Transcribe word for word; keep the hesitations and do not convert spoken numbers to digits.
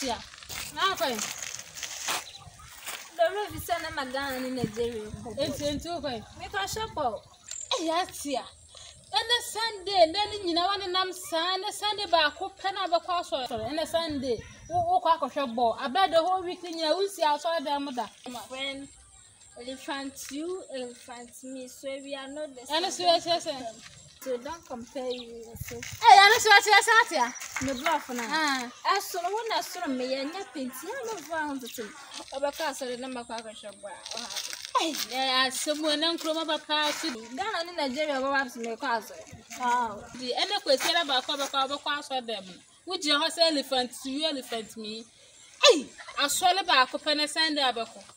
tia. Na ko. The road is na magana ni Nigeria. Enti enti o ko. Me ka shop. Eh ya tia. Ene Sunday ndeni nyina wane nam san ne Sunday ba ko pena ba kwa so ene Sunday wo kwa akwohwe bo aba the whole week nyina wo si aso dem da When elephant you elephant me so we are not the same. Ene so yes so don't compare you yourself. Eh ene so yes atia me bluff na ah aso no na so me ya nya penti ya no found to obaka so na makwa akwohwe bo eh asemu na nkroma papa so Ghana ni Nigeria bo waps me kwa so ah di ene kwesiera ba kwa ba kwa kwa so dem wo je ho say elephant you elephant me ai asole ba ko pene Sunday abeko